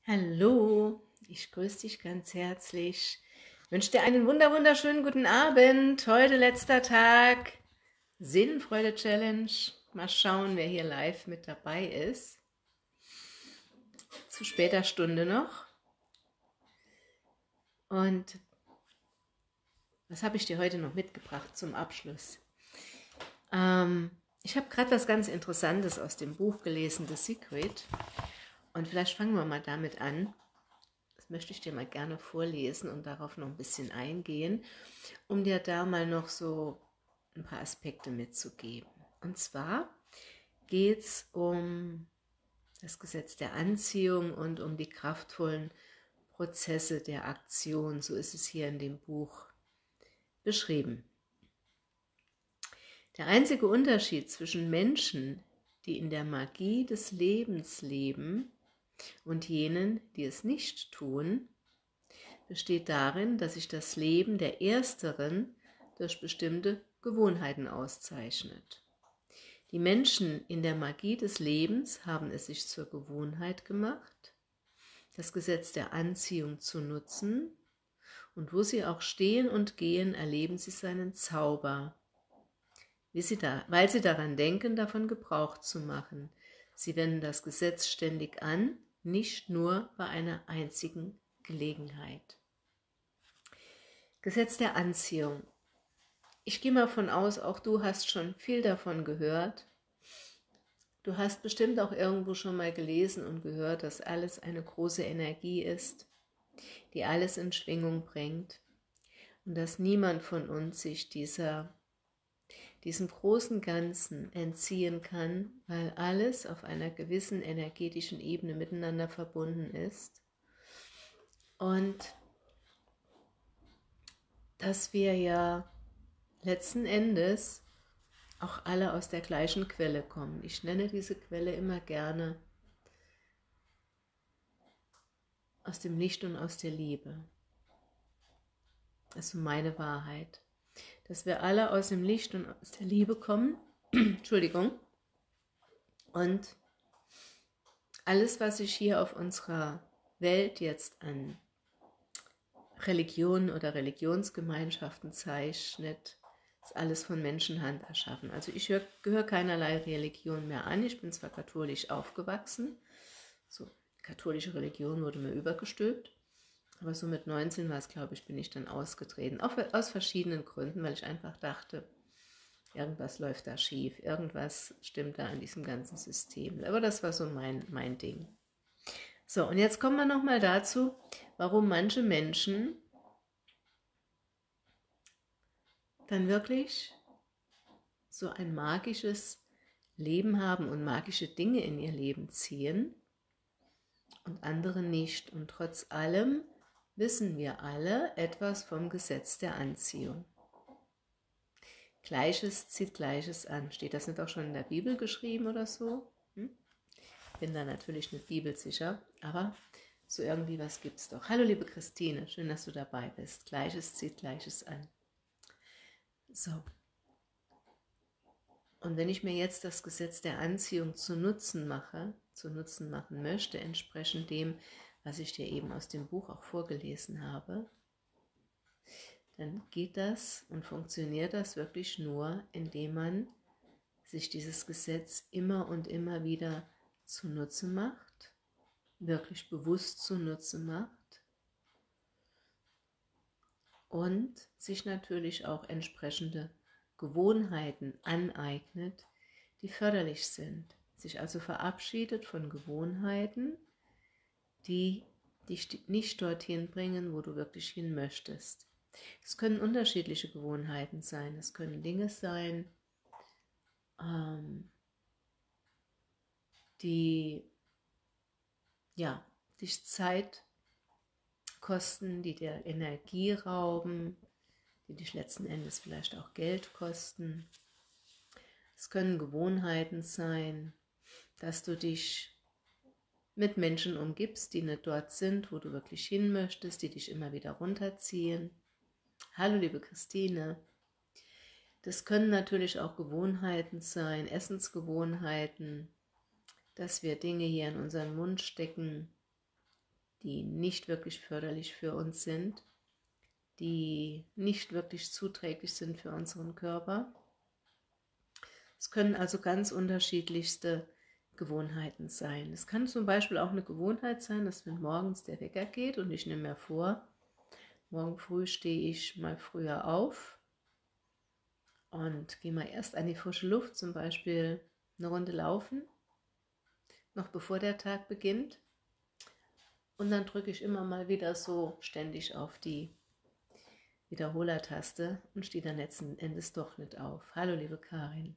Hallo, ich grüße dich ganz herzlich. Ich wünsche dir einen wunderschönen guten Abend. Heute letzter Tag Seelenfreude Challenge. Mal schauen, wer hier live mit dabei ist. Zu später Stunde noch. Und was habe ich dir heute noch mitgebracht zum Abschluss? Ich habe gerade was ganz Interessantes aus dem Buch gelesen, The Secret. Und vielleicht fangen wir mal damit an. Das möchte ich dir mal gerne vorlesen und darauf noch ein bisschen eingehen, um dir da mal noch so ein paar Aspekte mitzugeben. Und zwar geht es um das Gesetz der Anziehung und um die kraftvollen Prozesse der Aktion. So ist es hier in dem Buch beschrieben. Der einzige Unterschied zwischen Menschen, die in der Magie des Lebens leben, und jenen, die es nicht tun, besteht darin, dass sich das Leben der Ersteren durch bestimmte Gewohnheiten auszeichnet. Die Menschen in der Magie des Lebens haben es sich zur Gewohnheit gemacht, das Gesetz der Anziehung zu nutzen, und wo sie auch stehen und gehen, erleben sie seinen Zauber, weil sie daran denken, davon Gebrauch zu machen. Sie wenden das Gesetz ständig an, nicht nur bei einer einzigen Gelegenheit. Gesetz der Anziehung. Ich gehe mal von aus, auch du hast schon viel davon gehört. Du hast bestimmt auch irgendwo schon mal gelesen und gehört, dass alles eine große Energie ist, die alles in Schwingung bringt und dass niemand von uns sich diesem großen Ganzen entziehen kann, weil alles auf einer gewissen energetischen Ebene miteinander verbunden ist. Und dass wir ja letzten Endes auch alle aus der gleichen Quelle kommen. Ich nenne diese Quelle immer gerne aus dem Licht und aus der Liebe. Das ist meine Wahrheit. Dass wir alle aus dem Licht und aus der Liebe kommen. Entschuldigung. Und alles, was sich hier auf unserer Welt jetzt an Religionen oder Religionsgemeinschaften zeichnet, ist alles von Menschenhand erschaffen. Also ich gehöre keinerlei Religion mehr an. Ich bin zwar katholisch aufgewachsen, so katholische Religion wurde mir übergestülpt, aber so mit 19 war es, glaube ich, bin ich dann ausgetreten. Auch aus verschiedenen Gründen, weil ich einfach dachte, irgendwas läuft da schief, irgendwas stimmt da an diesem ganzen System. Aber das war so mein Ding. So, und jetzt kommen wir nochmal dazu, warum manche Menschen dann wirklich so ein magisches Leben haben und magische Dinge in ihr Leben ziehen und andere nicht. Und trotz allem wissen wir alle etwas vom Gesetz der Anziehung. Gleiches zieht Gleiches an. Steht das nicht auch schon in der Bibel geschrieben oder so? Bin da natürlich nicht bibelsicher, aber so irgendwie was gibt es doch. Hallo liebe Christine, schön, dass du dabei bist. Gleiches zieht Gleiches an. So. Und wenn ich mir jetzt das Gesetz der Anziehung zu Nutzen machen möchte, entsprechend dem, was ich dir eben aus dem Buch auch vorgelesen habe, dann geht das und funktioniert das wirklich nur, indem man sich dieses Gesetz immer und immer wieder zunutze macht, wirklich bewusst zunutze macht und sich natürlich auch entsprechende Gewohnheiten aneignet, die förderlich sind. Sich also verabschiedet von Gewohnheiten, die dich nicht dorthin bringen, wo du wirklich hin möchtest. Es können unterschiedliche Gewohnheiten sein. Es können Dinge sein, die dich Zeit kosten, die dir Energie rauben, die dich letzten Endes vielleicht auch Geld kosten. Es können Gewohnheiten sein, dass du dich mit Menschen umgibst, die nicht dort sind, wo du wirklich hin möchtest, die dich immer wieder runterziehen. Hallo liebe Christine. Das können natürlich auch Gewohnheiten sein, Essensgewohnheiten, dass wir Dinge hier in unseren Mund stecken, die nicht wirklich förderlich für uns sind, die nicht wirklich zuträglich sind für unseren Körper. Es können also ganz unterschiedlichste Gewohnheiten sein. Es kann zum Beispiel auch eine Gewohnheit sein, dass wenn morgens der Wecker geht und ich nehme mir vor, morgen früh stehe ich mal früher auf und gehe mal erst an die frische Luft, zum Beispiel eine Runde laufen, noch bevor der Tag beginnt. Und dann drücke ich immer mal wieder so ständig auf die Wiederholertaste und stehe dann letzten Endes doch nicht auf. Hallo liebe Karin.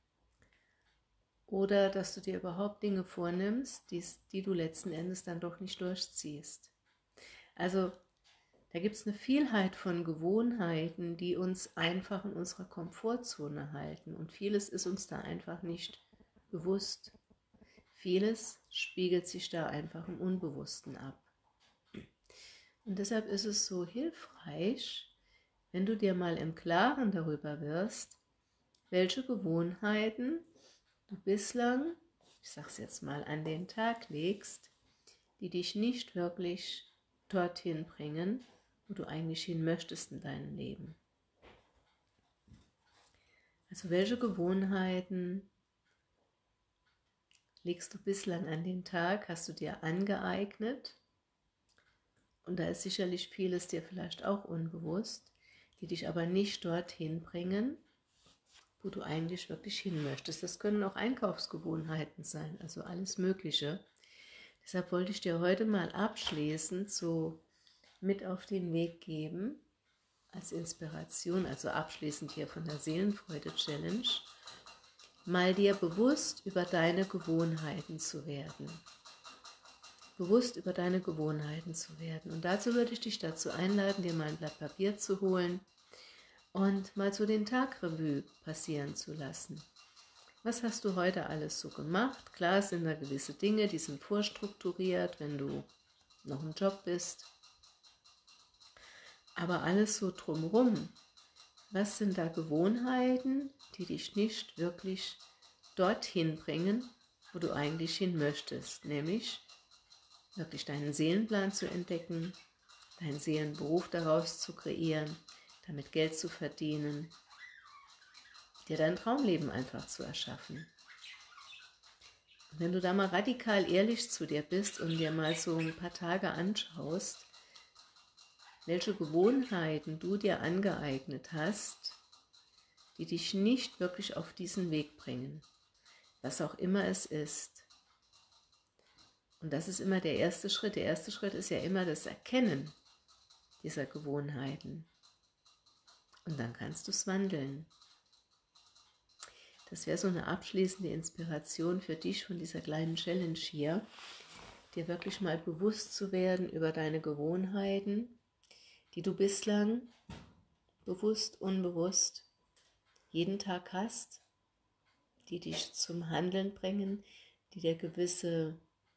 Oder dass du dir überhaupt Dinge vornimmst, die du letzten Endes dann doch nicht durchziehst. Also da gibt es eine Vielheit von Gewohnheiten, die uns einfach in unserer Komfortzone halten. Und vieles ist uns da einfach nicht bewusst. Vieles spiegelt sich da einfach im Unbewussten ab. Und deshalb ist es so hilfreich, wenn du dir mal im Klaren darüber wirst, welche Gewohnheiten du bislang, ich sag's jetzt mal, an den Tag legst, die dich nicht wirklich dorthin bringen, wo du eigentlich hin möchtest in deinem Leben. Also welche Gewohnheiten legst du bislang an den Tag, hast du dir angeeignet? Und da ist sicherlich vieles dir vielleicht auch unbewusst, die dich aber nicht dorthin bringen, wo du eigentlich wirklich hin möchtest. Das können auch Einkaufsgewohnheiten sein, also alles Mögliche. Deshalb wollte ich dir heute mal abschließend so mit auf den Weg geben, als Inspiration, also abschließend hier von der Seelenfreude-Challenge, mal dir bewusst über deine Gewohnheiten zu werden. Bewusst über deine Gewohnheiten zu werden. Und dazu würde ich dich dazu einladen, dir mal ein Blatt Papier zu holen und mal so den Tag Revue passieren zu lassen. Was hast du heute alles so gemacht? Klar sind da gewisse Dinge, die sind vorstrukturiert, wenn du noch im Job bist. Aber alles so drumherum, was sind da Gewohnheiten, die dich nicht wirklich dorthin bringen, wo du eigentlich hin möchtest, nämlich wirklich deinen Seelenplan zu entdecken, deinen Seelenberuf daraus zu kreieren, damit Geld zu verdienen, dir dein Traumleben einfach zu erschaffen. Und wenn du da mal radikal ehrlich zu dir bist und dir mal so ein paar Tage anschaust, welche Gewohnheiten du dir angeeignet hast, die dich nicht wirklich auf diesen Weg bringen, was auch immer es ist. Und das ist immer der erste Schritt. Der erste Schritt ist ja immer das Erkennen dieser Gewohnheiten. Und dann kannst du es wandeln. Das wäre so eine abschließende Inspiration für dich von dieser kleinen Challenge hier, dir wirklich mal bewusst zu werden über deine Gewohnheiten, die du bislang bewusst, unbewusst jeden Tag hast, die dich zum Handeln bringen, die dir gewisse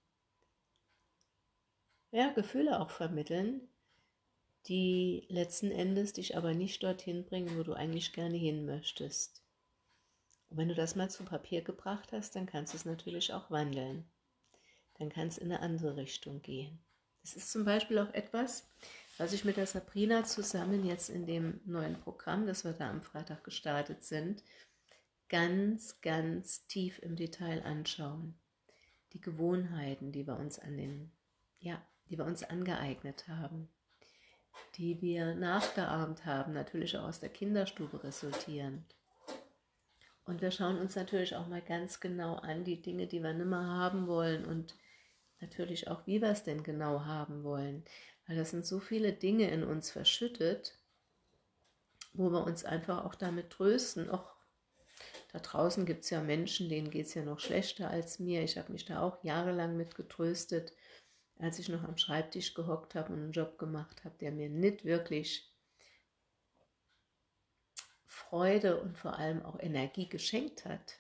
Gefühle auch vermitteln, die letzten Endes dich aber nicht dorthin bringen, wo du eigentlich gerne hin möchtest. Und wenn du das mal zu Papier gebracht hast, dann kannst du es natürlich auch wandeln. Dann kann es in eine andere Richtung gehen. Das ist zum Beispiel auch etwas, was ich mit der Sabrina zusammen jetzt in dem neuen Programm, das wir da am Freitag gestartet sind, ganz, ganz tief im Detail anschauen. Die Gewohnheiten, die wir uns die wir uns angeeignet haben, die wir nachgeahmt haben, natürlich auch aus der Kinderstube resultierend. Und wir schauen uns natürlich auch mal ganz genau an, die Dinge, die wir nicht mehr haben wollen und natürlich auch, wie wir es denn genau haben wollen. Weil das sind so viele Dinge in uns verschüttet, wo wir uns einfach auch damit trösten. Och, da draußen gibt es ja Menschen, denen geht es ja noch schlechter als mir. Ich habe mich da auch jahrelang mit getröstet, als ich noch am Schreibtisch gehockt habe und einen Job gemacht habe, der mir nicht wirklich Freude und vor allem auch Energie geschenkt hat.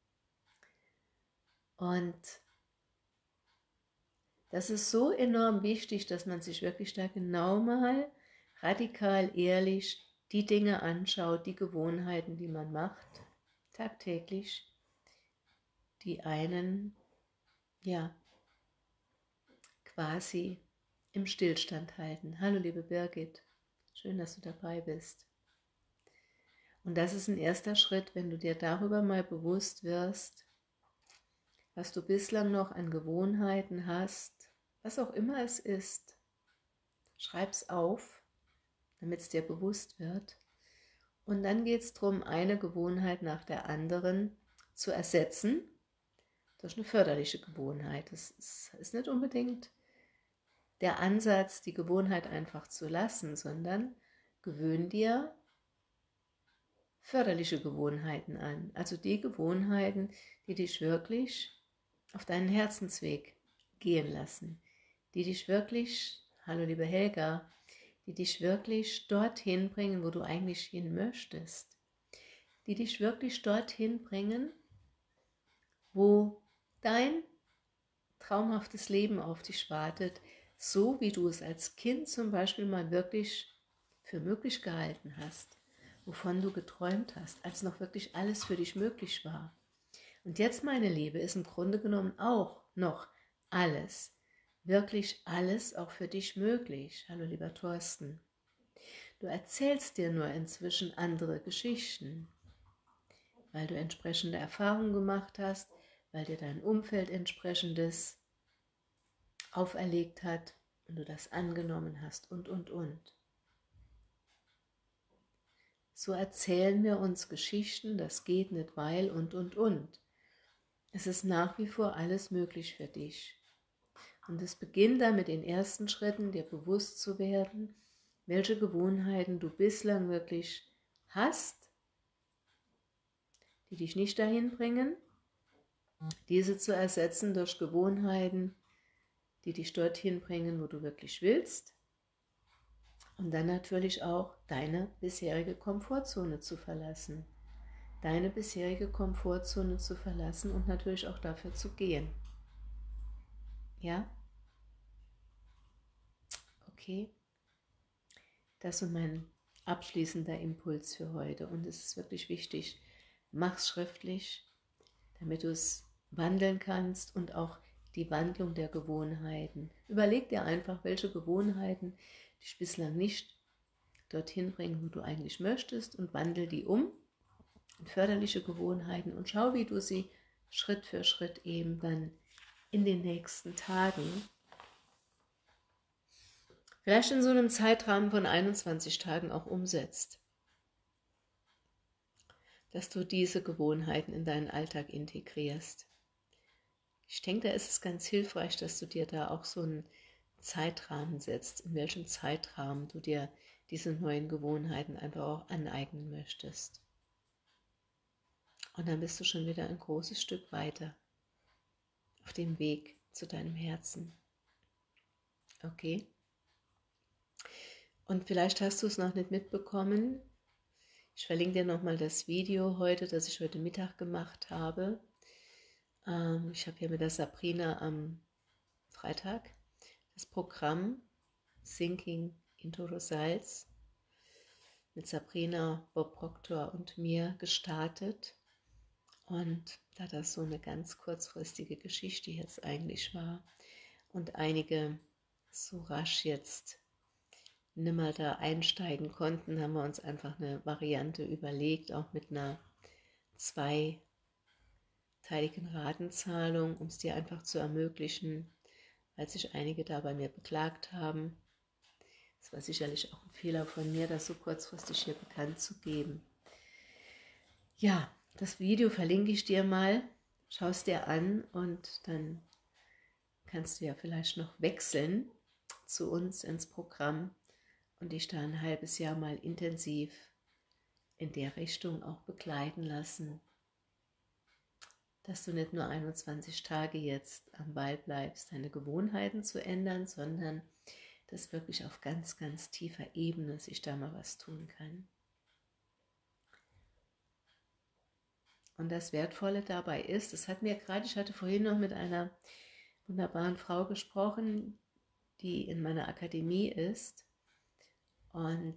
Und das ist so enorm wichtig, dass man sich wirklich da genau mal radikal ehrlich die Dinge anschaut, die Gewohnheiten, die man macht, tagtäglich, die einen quasi im Stillstand halten. Hallo liebe Birgit, schön, dass du dabei bist. Und das ist ein erster Schritt, wenn du dir darüber mal bewusst wirst, was du bislang noch an Gewohnheiten hast, was auch immer es ist. Schreib's auf, damit es dir bewusst wird. Und dann geht es darum, eine Gewohnheit nach der anderen zu ersetzen durch eine förderliche Gewohnheit. Das ist nicht unbedingt der Ansatz, die Gewohnheit einfach zu lassen, sondern gewöhn dir förderliche Gewohnheiten an. Also die Gewohnheiten, die dich wirklich auf deinen Herzensweg gehen lassen, die dich wirklich, hallo liebe Helga, die dich wirklich dorthin bringen, wo du eigentlich hin möchtest, die dich wirklich dorthin bringen, wo dein traumhaftes Leben auf dich wartet, so wie du es als Kind zum Beispiel mal wirklich für möglich gehalten hast, wovon du geträumt hast, als noch wirklich alles für dich möglich war. Und jetzt, meine Liebe, ist im Grunde genommen auch noch alles, wirklich alles auch für dich möglich. Hallo lieber Thorsten. Du erzählst dir nur inzwischen andere Geschichten, weil du entsprechende Erfahrungen gemacht hast, weil dir dein Umfeld entsprechendes auferlegt hat und du das angenommen hast und. So erzählen wir uns Geschichten, das geht nicht, weil und. Es ist nach wie vor alles möglich für dich. Und es beginnt damit in den ersten Schritten, dir bewusst zu werden, welche Gewohnheiten du bislang wirklich hast, die dich nicht dahin bringen, diese zu ersetzen durch Gewohnheiten, die dich dorthin bringen, wo du wirklich willst. Und dann natürlich auch deine bisherige Komfortzone zu verlassen. Deine bisherige Komfortzone zu verlassen und natürlich auch dafür zu gehen. Ja? Okay? Das ist mein abschließender Impuls für heute. Und es ist wirklich wichtig, mach's schriftlich, damit du es wandeln kannst und auch die Wandlung der Gewohnheiten. Überleg dir einfach, welche Gewohnheiten dich bislang nicht dorthin bringen, wo du eigentlich möchtest, und wandel die um in förderliche Gewohnheiten und schau, wie du sie Schritt für Schritt eben dann in den nächsten Tagen, vielleicht in so einem Zeitrahmen von 21 Tagen auch umsetzt, dass du diese Gewohnheiten in deinen Alltag integrierst. Ich denke, da ist es ganz hilfreich, dass du dir da auch so einen Zeitrahmen setzt, in welchem Zeitrahmen du dir diese neuen Gewohnheiten einfach auch aneignen möchtest. Und dann bist du schon wieder ein großes Stück weiter auf dem Weg zu deinem Herzen. Okay? Und vielleicht hast du es noch nicht mitbekommen. Ich verlinke dir nochmal das Video heute, das ich heute Mittag gemacht habe. Ich habe hier mit der Sabrina am Freitag das Programm Sinking into Results mit Sabrina, Bob Proctor und mir gestartet. Und da das so eine ganz kurzfristige Geschichte jetzt eigentlich war und einige so rasch jetzt nimmer da einsteigen konnten, haben wir uns einfach eine Variante überlegt, auch mit einer zweiteiligen Ratenzahlung, um es dir einfach zu ermöglichen, weil sich einige da bei mir beklagt haben. Es war sicherlich auch ein Fehler von mir, das so kurzfristig hier bekannt zu geben. Ja, das Video verlinke ich dir mal, schau es dir an und dann kannst du ja vielleicht noch wechseln zu uns ins Programm und dich da ein halbes Jahr mal intensiv in der Richtung auch begleiten lassen, dass du nicht nur 21 Tage jetzt am Ball bleibst, deine Gewohnheiten zu ändern, sondern dass wirklich auf ganz, ganz tiefer Ebene sich da mal was tun kann. Und das Wertvolle dabei ist, das hat mir gerade, ich hatte vorhin noch mit einer wunderbaren Frau gesprochen, die in meiner Akademie ist und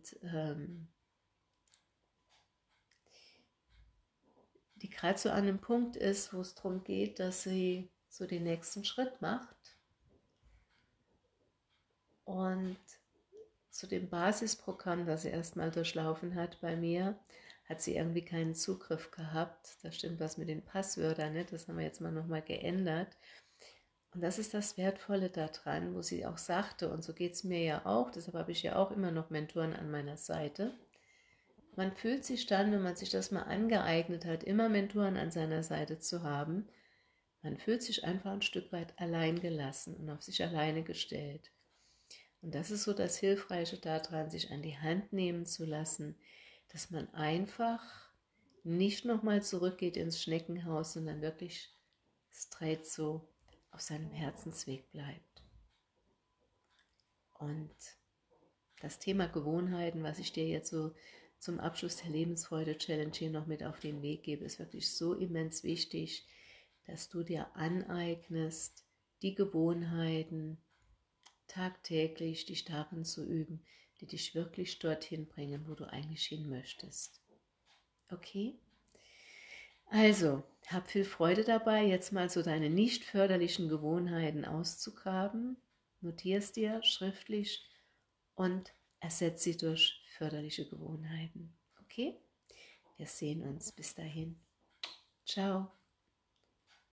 die gerade so an einem Punkt ist, wo es darum geht, dass sie so den nächsten Schritt macht. Und zu dem Basisprogramm, das sie erstmal durchlaufen hat bei mir, hat sie irgendwie keinen Zugriff gehabt. Da stimmt was mit den Passwörtern nicht, das haben wir jetzt mal nochmal geändert. Und das ist das Wertvolle daran, wo sie auch sagte, und so geht es mir ja auch, deshalb habe ich ja auch immer noch Mentoren an meiner Seite. Man fühlt sich dann, wenn man sich das mal angeeignet hat, immer Mentoren an seiner Seite zu haben, man fühlt sich einfach ein Stück weit allein gelassen und auf sich alleine gestellt. Und das ist so das Hilfreiche daran, sich an die Hand nehmen zu lassen, dass man einfach nicht nochmal zurückgeht ins Schneckenhaus, sondern wirklich straight so auf seinem Herzensweg bleibt. Und das Thema Gewohnheiten, was ich dir jetzt so zum Abschluss der Lebensfreude-Challenge hier noch mit auf den Weg gebe, ist wirklich so immens wichtig, dass du dir aneignest, die Gewohnheiten tagtäglich, dich darin zu üben, die dich wirklich dorthin bringen, wo du eigentlich hin möchtest. Okay? Also, hab viel Freude dabei, jetzt mal so deine nicht förderlichen Gewohnheiten auszugraben. Notier es dir schriftlich und ersetze sie durch förderliche Gewohnheiten. Okay? Wir sehen uns. Bis dahin. Ciao.